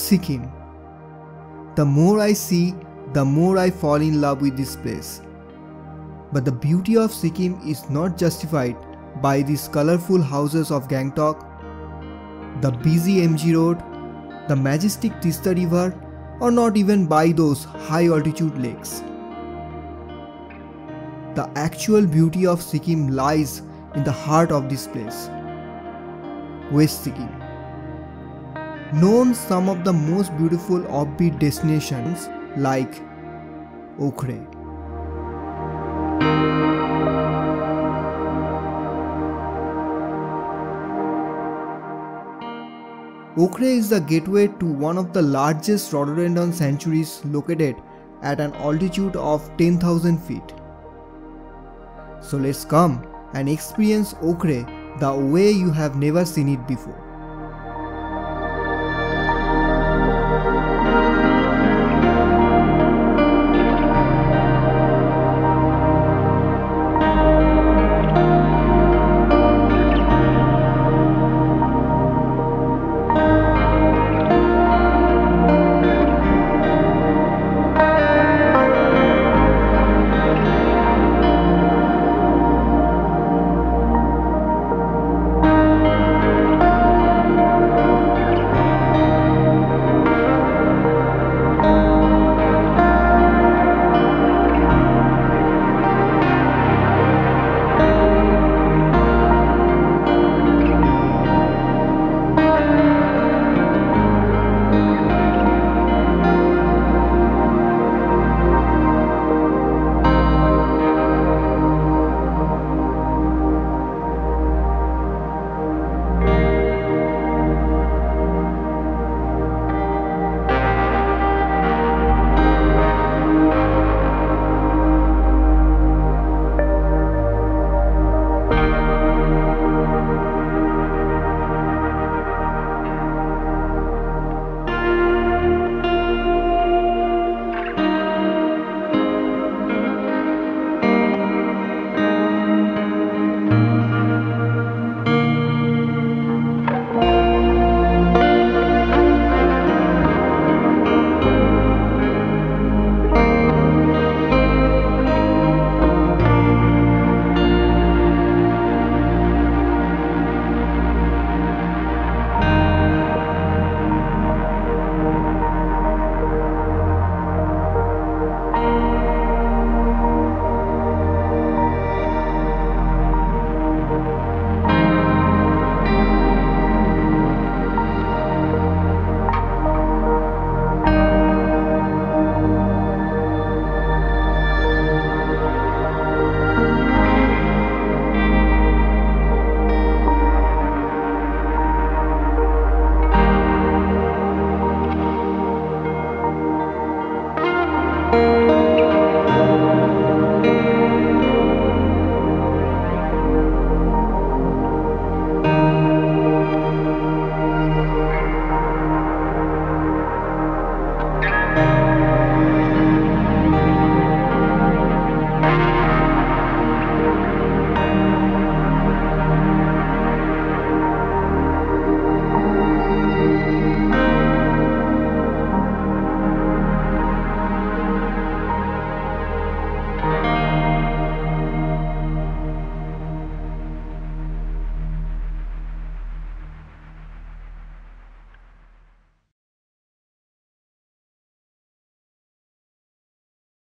Sikkim. The more I see, the more I fall in love with this place. But the beauty of Sikkim is not justified by these colorful houses of Gangtok, the busy MG Road, the majestic Tista River, or not even by those high altitude lakes. The actual beauty of Sikkim lies in the heart of this place, West Sikkim. Known some of the most beautiful offbeat destinations like Okhre. Okhre is the gateway to one of the largest rhododendron sanctuaries located at an altitude of 10,000 feet. So let's come and experience Okhre the way you have never seen it before.